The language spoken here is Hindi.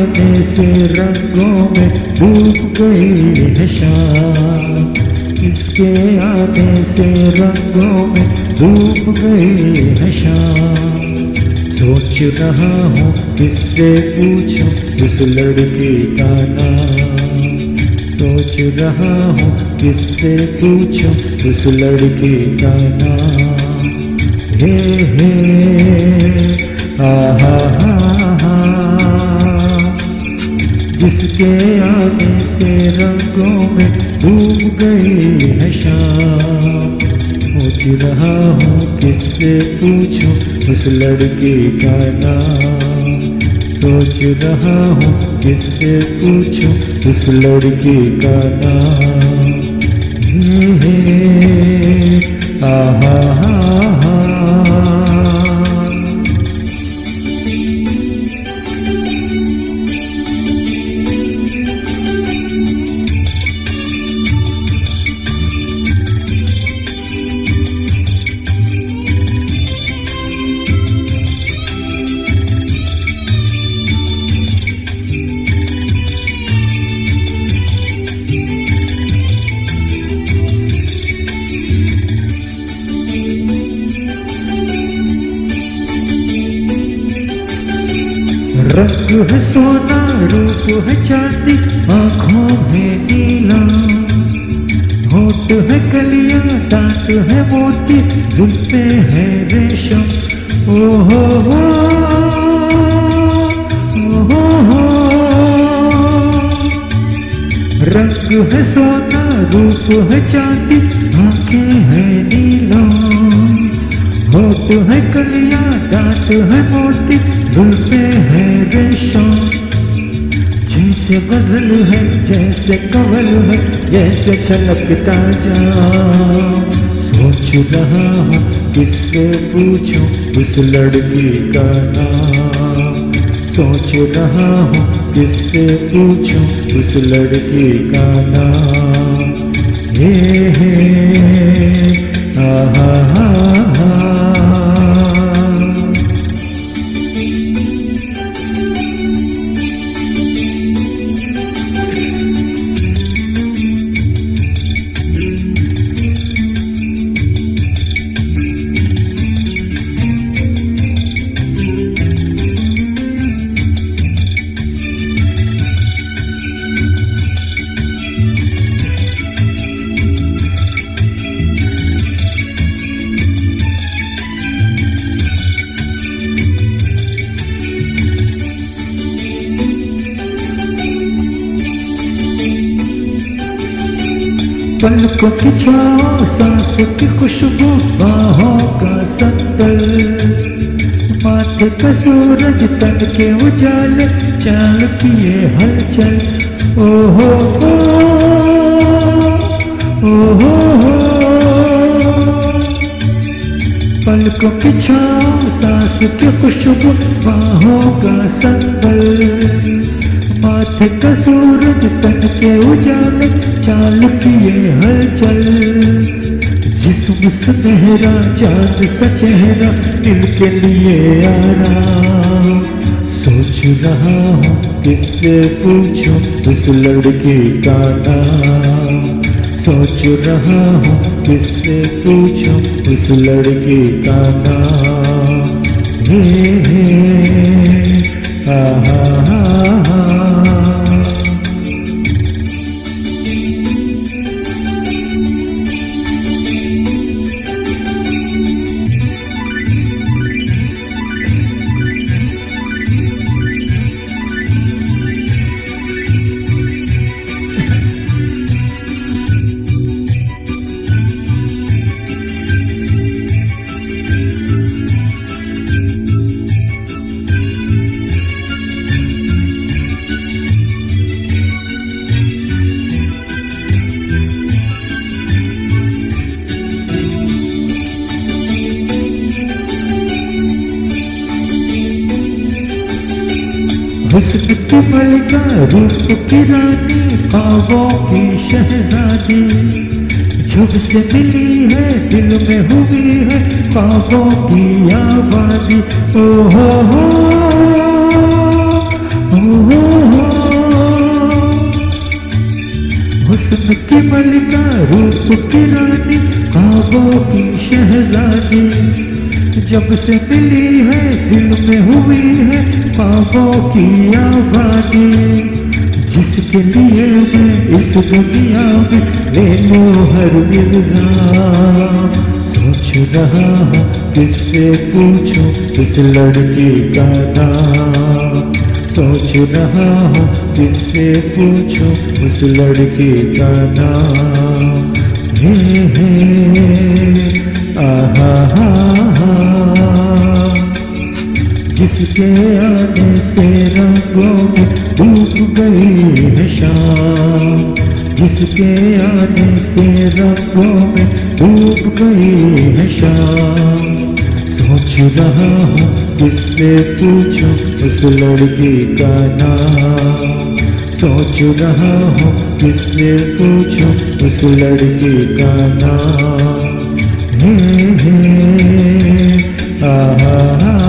आने से रंगों में डूब गई है शाम, इसके आने से रंगों में डूब गई है शाम। सोच रहा हूँ किससे पूछूं उस लड़की का नाम, सोच रहा हूँ किससे पूछूं उस लड़की का नाम। हे आहा हा, जिसके आने से रंगों में डूब गई है शाम। सोच रहा हूँ किससे पूछूं उस लड़की का नाम, सोच रहा हूँ किससे पूछूं उस लड़की का नाम। आहा हा, रंग है सोना रूप है चांदी आँखों में नीला, होठ है कलियां दांत है मोती जुल्फे है रेशम। ओ हो रंग है सोना रूप है चांदी आँखें है नीला, होठ है कलियां दांत है मोती जुल्फे है रेशम। जैसे गजल है जैसे कवल है जैसे छलकता जाम। सोच रहा हूँ किससे पूछूं उस लड़की का नाम, सोच रहा हूँ किससे पूछूं उस लड़की का नाम। हे आहा हा, पलकों की छाँव सांस की खुशबू बाहों का संदल, माथे का सूरज तन के उजाले चाल किए हलचल। ओ हो पलकों की छाँव सांस की खुशबू बाहों का संदल, माथे का सूरज तन के उजाले चाल किए हलचल। जिस्म सुनहरा चांद सा चेहरा दिल के लिए आराम। सोच रहा हूँ किससे पूछूं उस लड़की का नाम, सोच रहा हूँ किससे पूछूं उस लड़की का नाम। हे आहा हा, हुस्न की मलिका रूप की रानी ख्वाबों की शहजादी, जब से मिली है दिल में हुई है ख्वाबों की आबादी। ओ हो हुस्न की मलिका, रूप की रानी, ख्वाबों की शहजादी, जब से मिली है दिल में हुई है ख्वाबों की आबादी। जिसके लिए मैं इस दुनिया में ले लो हर इल्जाम, सोच रहा हूँ किससे पूछूं इस लड़की का नाम, सोच रहा हूँ किससे पूछूं उस लड़की का नाम। हे आहा हा जिसके आने से रंगों में डूब गई है शाम, जिसके आने से रंगों में डूब गई है शाम। सोच रहा हूँ किससे पूछूं उस लड़की का नाम, सोच रहा हूँ किससे पूछूं उस लड़की का नाम। हे आहा